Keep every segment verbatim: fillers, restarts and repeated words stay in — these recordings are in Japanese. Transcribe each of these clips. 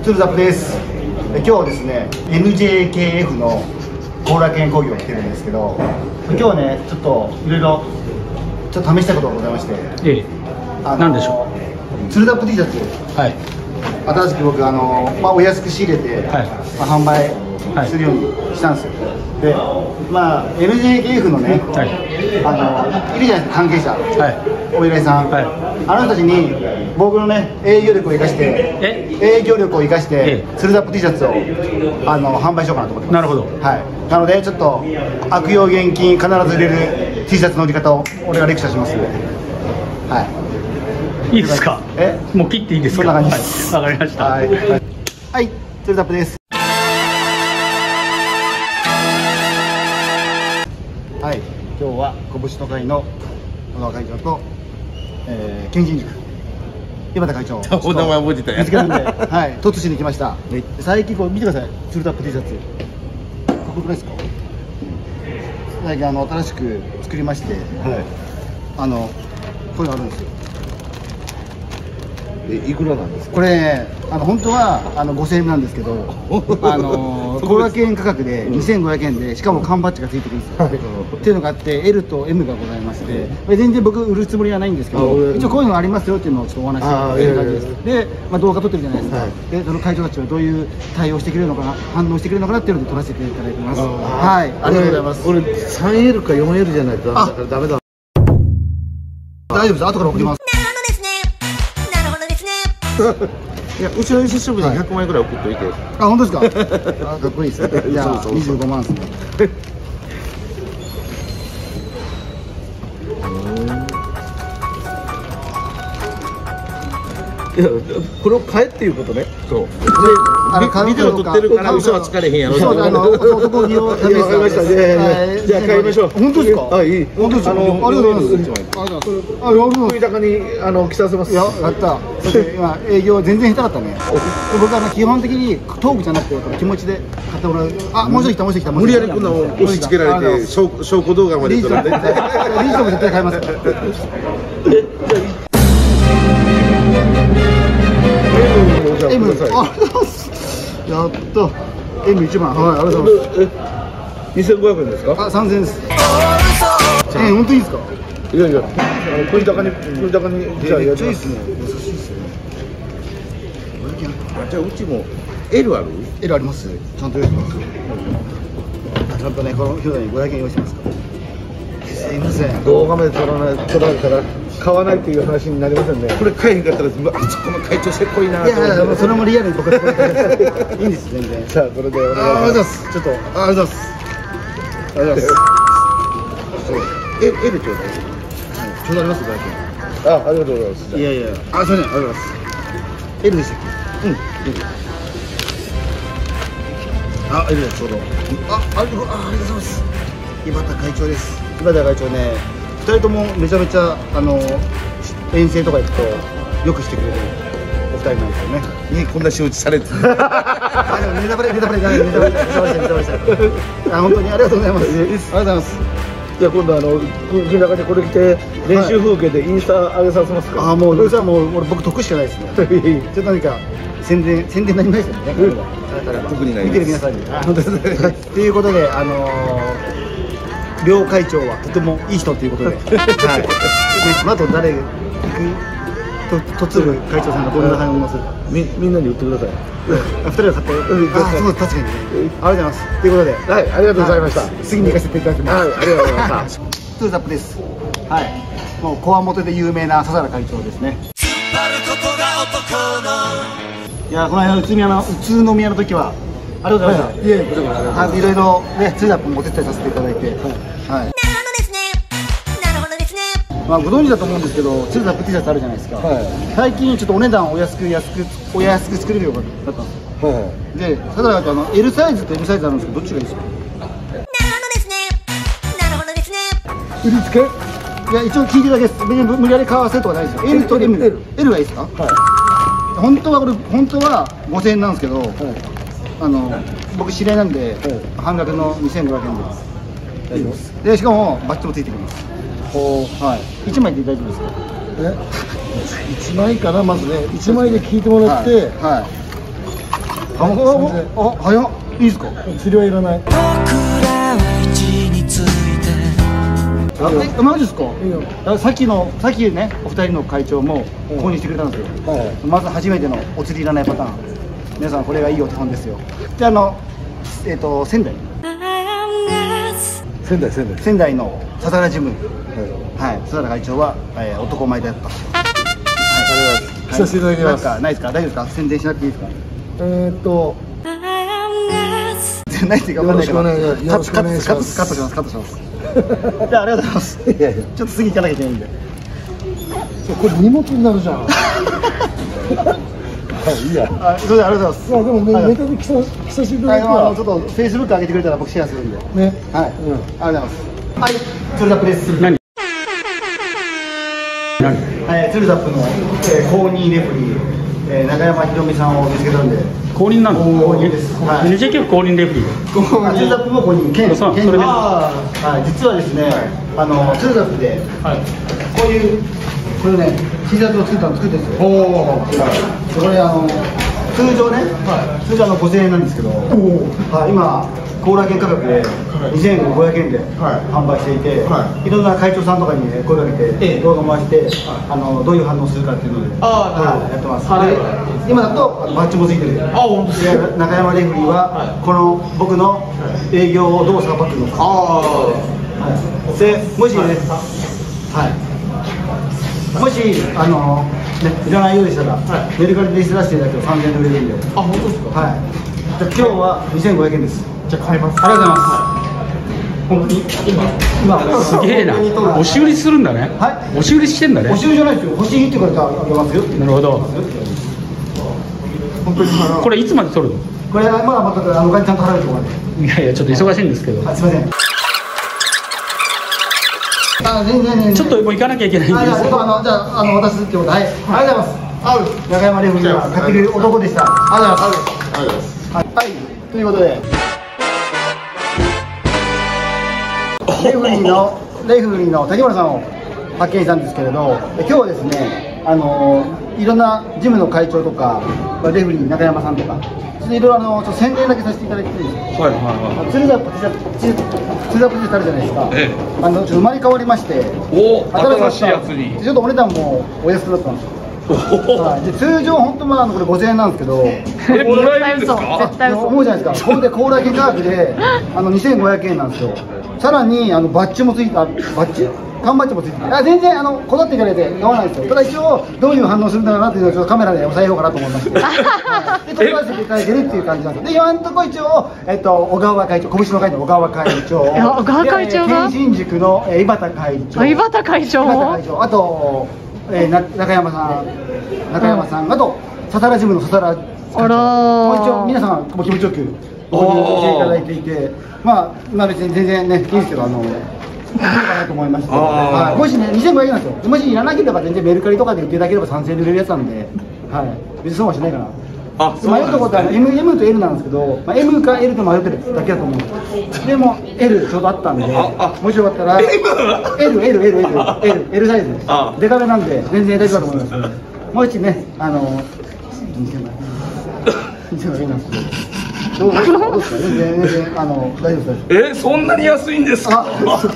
ツールザップです。今日はですね エヌジェーケーエフ の後楽園工業に来てるんですけど、今日はねちょっといろいろちょっと試したことがございまして、ええ、あの何でしょう、ツールザップ T シャツ、はい、新しく僕あの、まあ、お安く仕入れて、はい、まあ、販売するようにしたんですよ。で、まあ エヌジェーケーエフ のね、はい、あのいるじゃないですか、関係者、はい、お依頼さん、はい、あの人たちに僕のね営業力を生かして営業力を生かしてツールザップ T シャツをあの販売しようかなと思ってます。なるほど。はい。なのでちょっと悪用現金必ず売れる T シャツの売り方を俺がレクチャーしますので、はい。いいですか？え？もう切っていいですか？そんな感じです。わかりました。はい。はい。ツールザップです。はい、今日は拳の会の小川会長と、えー、県人塾井端会長お名前覚えてたよ見つけるんで、はい、突しに来ました。最近こう見てください、ツールザップ T シャツかっこよくないですか？最近あの新しく作りまして、はい、あのこれがあるんですよ。え、いくらなんですか？これあの本当はあのごせんえんなんですけど、あの後楽園価格でにせんごひゃくえんで、しかも缶バッジがついてくるんですよ。っていうのがあって エル と エム がございまして、全然僕売るつもりはないんですけど、一応こういうのありますよっていうのをちょっとお話ししてる感じです。で、まあ、動画撮ってるじゃないですか。で、その会長たちはどういう対応してくれるのかな、反応してくれるのかなっていうので撮らせていただいてます。はい、ありがとうございます。これ スリーエル か フォーエル じゃないとダメだ。大丈夫です、後から送ります。いや、うちのシステムでひゃくまいぐらい送っといて。あ、本当ですか？あ、かっこいいですね。じゃあにじゅうごまんですね。いや、これを買えっていうことね。そう。ビデオ撮ってるから嘘はつかれへんやろ。そう、あの男気を試して。わかりました。じゃあ買いましょう。本当ですか？あ、いい。本当ですか？あの、ありがとうございます。あ、りがとうございます。食い高にあの着させます。いや、やった。今営業全然下手だったね。僕は基本的にトークじゃなくて気持ちで買ってもらう。あ、もう一人来た、もう一人来た。無理やりこんな押し付けられて証拠動画まで撮られて。リーチも絶対買いますから。エム、あ、やった。エムいちばん、はい、ありがとうございます。にせんごひゃくえんですか？あ、さんぜんえんです。え、本当にいいですか？いやいや、これ高に、これ高に、じゃあやっちゃいいですね。優しいですね。じゃあうちも エル ある？ エル あります。ちゃんと用意します。ちゃんとね、この表題にごひゃくえん用意しますから。すいません。動画まで撮らない、撮られたら買わないっていう話になりませんね。これ買えへんかったら、あそこの会長せっこいな。いやいや、それもリアルに僕は。いいんです、全然。さあ、それでお願いします。ちょっと、ありがとうございます。ありがとうございます。え、エルちょうだい。ちょうどあります、ごひゃくえん。あ、ありがとうございます。いやいや、あ、すみません、ありがとうございます。エルでしたっけ？うん、エル。あ、エルだ、ちょうど。あ、ありがとうございます。井端会長です。井端会長ね、ふたりともめちゃめちゃあの遠征とか行くとよくしてくれるお二人なんですよね。にこんな仕打ちされて。あ、でもネタバレネタバレじゃない、ネタバレネタバレネタバレした。あ、本当にありがとうございます。ありがとうございます。じゃあ今度あの金中にこれ着て練習風景でインスタ上げさせますか？あ、もうじゃあもう俺僕得しかないですね。ちょっと何か宣伝宣伝になりましたよね。特にない。見てる皆さんに。本当ですね。ということであの両会長はとてもいい人ということで、はい。でこの後誰行くとつぶ会長さんがどんな反応をするか。みみんなに言ってください。二人が買って。あ、そう確かにね。ありがとうございます。ということで、はい、ありがとうございました。次に行かせていただきます。はい、ありがとうございました。ツールザップです。はい。もうこわもてで有名な笹原会長ですね。いや、この間宇都宮の宇都宮の時はありがとうございました。いえ、いろいろね、ツールザップもお手伝いさせていただいて、はい。なるほどですね。なるほどですね。まあご存知だと思うんですけど、ツールザップ T シャツあるじゃないですか。はい。最近ちょっとお値段お安く安くお安く作れるようになったんですよ。はい。で、笹原会長あの エル サイズと エム サイズあるんですけど、どっちがいいですか？なるほどですね。なるほどですね。売りつけ？いや、一応聞いてるだけです。別に無理やり買わせるとかないですよ。エル と エム、エル がいいですか？はい。本当はこれ本当はごせんえんなんですけど、あの僕知り合いなんで半額のにせんごひゃくえんです。大丈夫です。でしかもバッジもついてきます。はい。いちまいで大丈夫ですか？え？いちまいかな、まずね。いちまいで聞いてもらって、はい。 あ、あ、早っ。いいですか。 治療はいらない。 あ、え、マジですか。 いいよ。 さっきの、さっきね、お二人の会長も購入してくれたんですよ。まず初めてのお釣りいらないパターン。皆さんこれがいいお手本ですよ。で、あの、えっと、仙台。 仙台、仙台。 仙台の笹原ジム。はい、笹原会長は、えー、男前だった。はい、 させていただきます。 なんかないですか。大丈夫ですか。宣伝しなくていいですか。 えっと。 ないっていうか、 よろしくお願いします。よろしくお願いします。 カットします。カットします。じゃあ、ありがとうございます。ちょっと次行かなきゃいけないんで。 これ荷物になるじゃん。いいや。 あ、それでありがとうございます。 でもね、ネタで着さ着させていただいて、ちょっとフェイスブック上げてくれたら僕シェアするんで。ね。はい。ありがとうございます。はい。ツルダップです。何？何？はい、ツルダップの公認レフリー中山ひろみさんを見つけたんで。 公認なの？ 公認です。 はい。エヌジェーケー 公認レフリー。 ツルダップも公認。県そう。 県で。はい。実はですね、あのツルダップでこういうこれね T シャツを作ったの作ってるんですよ。おお。これあの通常ね、通常のごせんえんなんですけど、はい今。コーラ券価格でにせんごひゃくえんで販売していて、はい、いろんな会長さんとかに、ね、声かけて、動画回して、あのどういう反応するかっていうので、はい、やってます。今だとバッジもついてる。あ、本当ですか。中山レフリーは、この僕の営業をどうさばくのか。はい、でもしね、はい、もしあの、ね、いらないようでしたら、はい、メルカリでリスト出していただくとさんぜんえんで売れるんで。あ、本当ですか。はい。じゃ今日はにせんごひゃくえんです。じゃあ買います。ありがとうございます。本当に今今すげえな。押し売りするんだね。はい。押し売りしてんだね。 押し売りじゃないですよ。欲しいって言われたらあげますよ。 なるほど。本当にこれいつまで取るの？ これまだまだあのお金ちゃんと払うところまで。 いやいやちょっと忙しいんですけど。 あ、すみません。あ、全然全然。 ちょっともう行かなきゃいけないんです。 あ、じゃああのじゃああの渡すってことで、はい。ありがとうございます。あ、中山レフリーは買ってくれる男でした。ありがとうございます。ありがとうございます。はい。ということで。レフリーのレフリーの竹村さんを発見したんですけれど、今日はですね、あのいろんなジムの会長とかレフリー中山さんとか、いろいろあのちょっと宣伝だけさせていただいていいですか。はいはいはい。ツルダップツルダップってあるじゃないですか。ええ、あのちょっと生まれ変わりまして、お新しいやつにちょっとお値段もお安くなったんですよ。はい、で通常本当まあこれごせんえんなんですけど、えもらえるんですか？ 絶対嘘。思うじゃないですか。これでコーラ券価格であのにせんごひゃくえんなんですよ。さらにあのバッジもついたバッジ缶バッジもついてる。あ、全然あのこだっていただいて買わないですよ。ただ一応どういう反応するんだろうなっていうのをちょっとカメラで押さえようかなと思いまして、はい、で撮らせていただいてるっていう感じなんです。で今のところ一応えっと小川会長、拳の会の小川会長、 小川会長が県新宿の井端会長、 井端会長もあと、えー、な中山さん中山さん、うん、あと笹原ジムの笹原会長、あら一応皆さんも気持ちよくご入場していただいていて、まあ今別に全然ねいいんですけど、あのいいかなと思いまして、はい、もしねにせんごひゃくえんなんですよ。もしいらなければ全然メルカリとかで売っていただければさんぜんえんで売れるやつなんで、はい、別に損はしないかな。あ、迷うところって エム, M と L なんですけど、まあ、M か L と迷ってるだけだと思うんです。でも L ちょうどあったんで、もしよかったら エルエルエルエルエルエル サイズです。デカめなんで全然大丈夫だと思います。もしね、あのにせんごひゃくえんなんですけど、どうですか？全然全然あの大丈夫です。 え、そんなに安いんですか？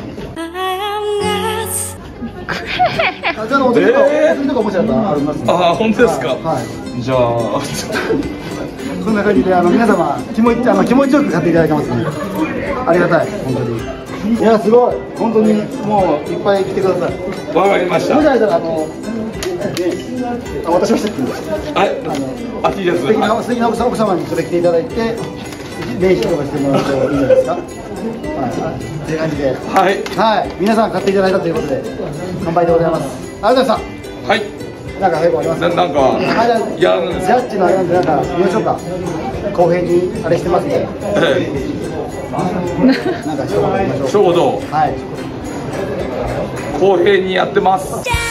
あ、じゃあお釣りとかお釣りとかもしあったらありますね。 あ、本当ですか。 はい。 じゃあそんな感じであの皆様気持ちあの気持ちよく買っていただけますね。ありがたい本当に。いやすごい本当にもういっぱい来てください。 わかりました。 もしあれたらあのあ渡しましたっけ？ はい。あのあ T シャツ。素敵な素敵な奥様にそれ着ていただいて名刺とかしてもらうといいんじゃないですか。はい。という感じで。はい。はい。皆さん買っていただいたということで乾杯でございます。ありがとうございました。 はい。 なんか最後ありますか？ ななんかいやジャッジのあれなんでなんか言いましょうか。公平にあれしてますね。なんか一言言いましょう。 一言。 はい。 公平にやってます。